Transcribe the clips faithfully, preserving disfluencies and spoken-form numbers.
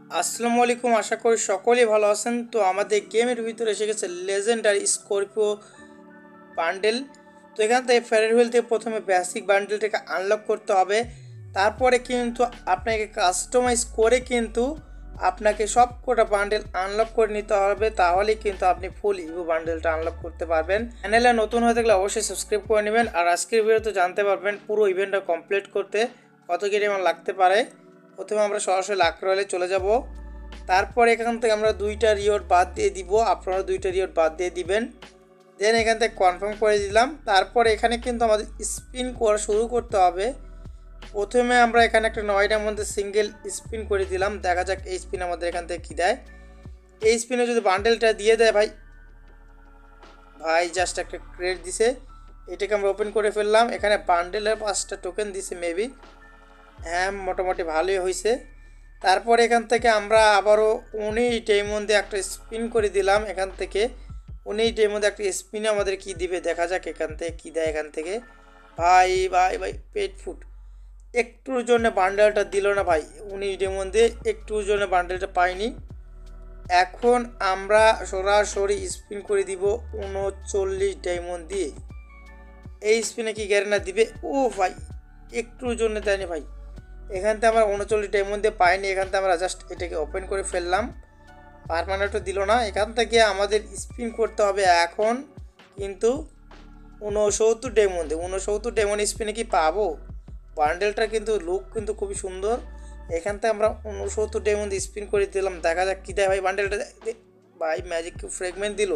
আসসালামু আলাইকুম, আশা করি সকলেই ভালো আছেন। তো আমাদের গেমের ভিতরে এসে গেছে লেজেন্ডারি স্করপিও বান্ডেল। তো এখান থেকে ফেরারি হুইল থেকে প্রথমে বেসিক বান্ডেলটাকে আনলক করতে হবে, তারপরে কিন্তু আপনাকে কাস্টমাইজ করে কিন্তু আপনাকে সব কটা বান্ডেল আনলক করে নিতে হবে, তাহলেই কিন্তু আপনি ফুল ইভো বান্ডেলটা আনলক করতে পারবেন। চ্যানেলে নতুন হয়ে থাকলে অবশ্যই সাবস্ক্রাইব করে নেবেন। আর আজকের ভিডিওতে জানতে পারবেন পুরো ইভেন্টটা কমপ্লিট করতে কত কি আমার লাগতে পারে। প্রথমে আমরা সরাসরি লাক রয়েলে চলে যাব, তারপর এখান থেকে আমরা দুইটা রিওয়ার্ড বাদ দিয়ে দিব, আপনারা দুইটা রিওয়ার্ড বাদ দিয়ে দিবেন। দেন এখান থেকে কনফার্ম করে দিলাম। তারপর এখানে কিন্তু আমাদের স্পিন করা শুরু করতে হবে। প্রথমে আমরা এখানে একটা নয়টার মধ্যে সিঙ্গেল স্পিন করে দিলাম, দেখা যাক এই স্পিন আমাদের এখান থেকে কী দেয়। এই স্পিনে যদি বান্ডেলটা দিয়ে দেয় ভাই ভাই জাস্ট একটা ক্রেডিট দিছে, এটাকে আমরা ওপেন করে ফেললাম। এখানে বান্ডেলের পাঁচটা টোকেন দিছে মেবি, হ্যাঁ মোটামুটি ভালোই হয়েছে। তারপর এখান থেকে আমরা আবারও উনিশ ডের মধ্যে একটা স্পিন করে দিলাম। এখান থেকে উনিশ ডের মধ্যে একটা স্পিনে আমাদের কি দিবে দেখা যাক এখান থেকে কী দেয়। এখান থেকে ভাই ভাই ভাই পেট ফুড একটুর জন্য বান্ডেলটা দিল না ভাই, উনিশ ডের মধ্যে একটুর জন্য বান্ডেলটা পাইনি। এখন আমরা সরাসরি স্পিন করে দিব উনচল্লিশ ডায়মন্ড দিয়ে। এই স্পিনে কি গ্যারেন্টি দিবে? ও ভাই একটুর জন্য দেয়নি ভাই, এখান থেকে আমরা উনচল্লিশ ডায়মন্ড দিয়ে পাইনি। এখান থেকে আমরা জাস্ট এটাকে ওপেন করে ফেললাম, পারমানেন্টও দিল না। এখান থেকে আমাদের স্পিন করতে হবে এখন কিন্তু উনসত্তর ডায়মন্ডে। উনসত্তর ডায়মন্ড স্পিনে কি পাবো? বান্ডেলটা কিন্তু লুক কিন্তু খুবই সুন্দর। এখান থেকে আমরা উনসত্তর ডায়মন্ড স্পিন করে দিলাম, দেখা যাক কী দেয় ভাই। বান্ডেলটা ভাই ম্যাজিক ফ্রেগমেন্ট দিল,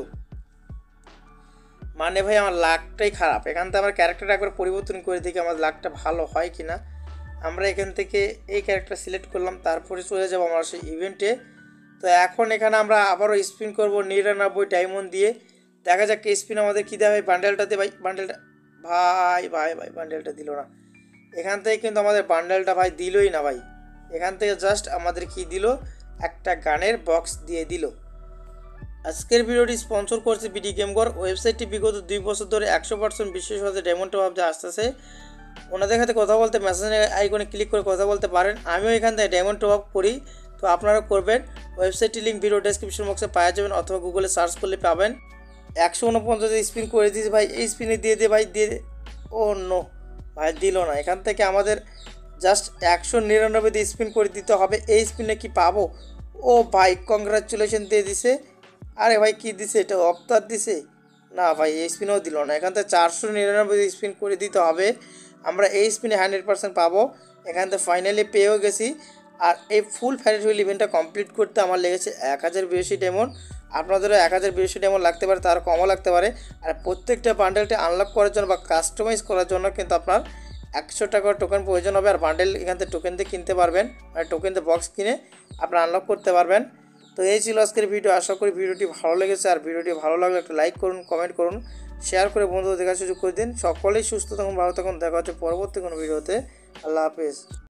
মানে ভাই আমার লাকটাই খারাপ। এখান থেকে আমার ক্যারেক্টারটা একবার পরিবর্তন করে দেখি আমার লাকটা ভালো হয় কি না। আমরা এখান থেকে এই ক্যারেক্টার সিলেক্ট করলাম, তারপরে চলে যাবো আমরা সেই ইভেন্টে। তো এখন এখানে আমরা আবারও স্পিন করবো নিরানব্বই ডায়মন্ড দিয়ে, দেখা যাক স্পিন আমাদের কী দেয় ভাই। বান্ডেলটাতে ভাই বান্ডেলটা ভাই ভাই ভাই বান্ডেলটা দিল না। এখান থেকে কিন্তু আমাদের বান্ডেলটা ভাই দিলই না ভাই, এখান থেকে জাস্ট আমাদের কি দিল, একটা গানের বক্স দিয়ে দিল। আজকের ভিডিওটি স্পন্সর করছে বিডি গেম ঘর। ওয়েবসাইটটি বিগত দুই বছর ধরে একশো পার্সেন্ট বিশেষভাবে ডায়মন্ড টপ আপ আসতেছে। ওনাদের সাথে কথা বলতে মেসেঞ্জার আইকনে ক্লিক করে কথা বলতে পারেন। আমিও এখান থেকে ডায়মন্ড টপ আপ করি, তো আপনারা করবেন। ওয়েবসাইটটি লিঙ্ক ভিডিও ডেসক্রিপশন বক্সে পাওয়া যাবেন, অথবা গুগলে সার্চ করলে পাবেন। একশো উনপঞ্চাশ স্পিন করে দিয়েছে ভাই, এই স্পিনে দিয়ে দিয়ে ভাই দিয়ে ও নো ভাই দিল না। এখান থেকে আমাদের জাস্ট একশো নিরানব্বই দিয়ে স্পিন করে দিতে হবে। এই স্পিনে কি পাবো? ও ভাই কংগ্রাচুলেশন দিয়ে দিছে। আরে ভাই কী দিছে এটা, অফতার দিছে না ভাই, এই স্পিনেও দিল না। এখান থেকে চারশো নিরানব্বই স্পিন করে দিতে হবে, আমরা এই স্পিনে হান্ড্রেড পার্সেন্ট পাবো। এখান থেকে ফাইনালি পেয়েও গেছি। আর এই ফুল ফেরারি হুইল ইভেন্টটা কমপ্লিট করতে আমার লেগেছে এক হাজার বিরাশি ডায়মন্ড। আপনাদেরও এক হাজার বিরাশি ডায়মন্ড লাগতে পারে, তার কমও লাগতে পারে। আর প্রত্যেকটা বান্ডেলটা আনলক করার জন্য বা কাস্টমাইজ করার জন্য কিন্তু আপনার একশো টাকার টোকেন প্রয়োজন হবে। আর বান্ডেল এখান থেকে টোকেন দিয়ে কিনতে পারবেন, মানে টোকেন দিয়ে বক্স কিনে আপনারা আনলক করতে পারবেন। তো এই ছিল আজকের ভিডিও, আশা করি ভিডিওটি ভালো লেগেছে। আর ভিডিওটি ভালো লাগলে একটা লাইক করুন, কমেন্ট করুন, শেয়ার করে বন্ধুদের দেখার সুযোগ করে দিন। সকলেই সুস্থ থাকুন, ভালো থাকুন, দেখা হচ্ছে পরবর্তী কোনো ভিডিওতে। আল্লাহ হাফেজ।